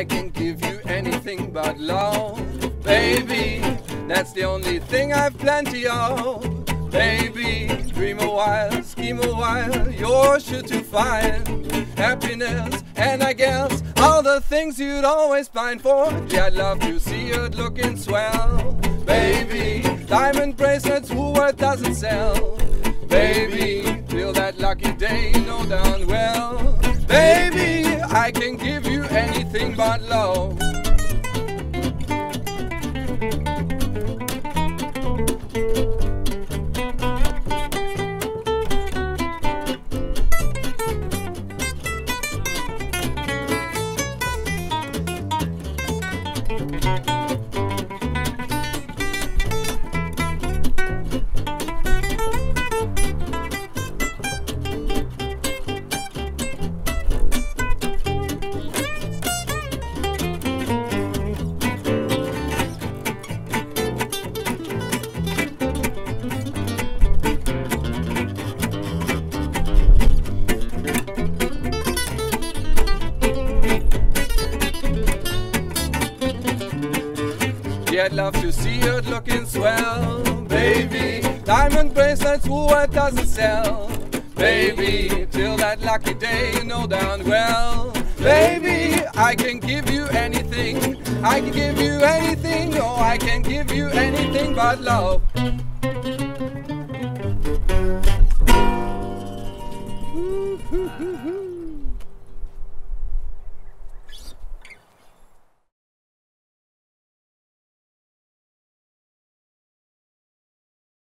I can give you anything but love. Baby, that's the only thing I've plenty of. Baby, dream a while, scheme a while, you're sure to find happiness, and I guess all the things you'd always pine for. Yeah, I'd love to see you looking swell. Baby, diamond bracelets, Woolworth doesn't sell. Baby, till that lucky day, no darn well. Baby, I can give you anything but love. Yeah, I'd love to see you looking swell. Baby, diamond bracelets, Woolworth doesn't sell. Baby, till that lucky day, no darn well. Baby, I can give you anything. I can give you anything. Oh, I can give you anything but love. Ooh, ooh, ooh, ooh.